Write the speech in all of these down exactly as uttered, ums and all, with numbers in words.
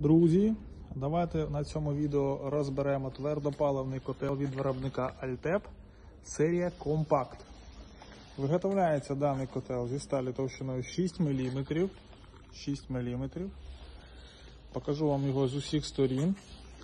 Друзі, давайте на цьому відео розберемо твердопаливний котел від виробника Альтеп, серія Compact. Виготовляється даний котел зі сталі товщиною шість міліметрів. шість міліметрів. Покажу вам його з усіх сторін.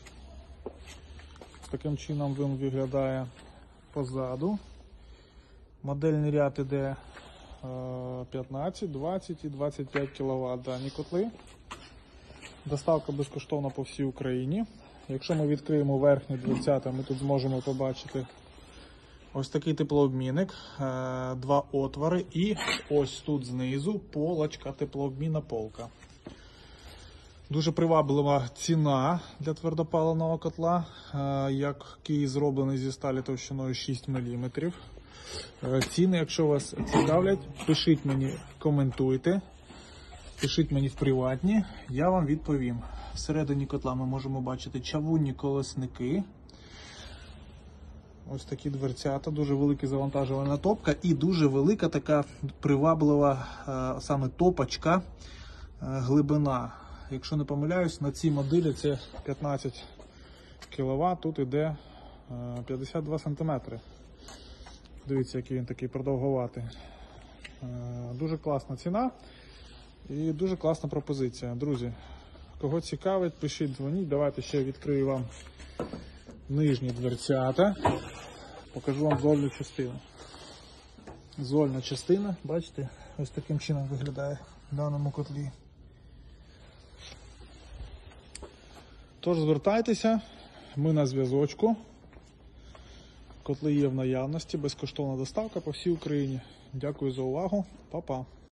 Таким чином він виглядає позаду. Модельний ряд іде п'ятнадцять, двадцять і двадцять п'ять кіловат дані котли. Доставка безкоштовна по всій Україні. Якщо ми відкриємо верхні дверцята, ми тут зможемо побачити ось такий теплообмінник, два отвори і ось тут знизу полочка, теплообмінна полка. Дуже приваблива ціна для твердопаливного котла, який зроблений зі сталі товщиною шість міліметрів. Ціни, якщо вас цікавлять, пишіть мені, коментуйте. Пишіть мені в приватні, я вам відповім. Всередині котла ми можемо бачити чавунні колесники. Ось такі дверцята, дуже велика завантажувальна топка і дуже велика така приваблива саме топочка, глибина. Якщо не помиляюсь, на цій моделі це п'ятнадцять кіловат, тут іде п'ятдесят два сантиметри. Дивіться, який він такий продовгуватий. Дуже класна ціна. І дуже класна пропозиція. Друзі, кого цікавить, пишіть, дзвоніть. Давайте ще відкрию вам нижні дверцята. Покажу вам зольну частину. Зольна частина, бачите, ось таким чином виглядає в даному котлі. Тож звертайтеся, ми на зв'язочку. Котли є в наявності, безкоштовна доставка по всій Україні. Дякую за увагу, па-па.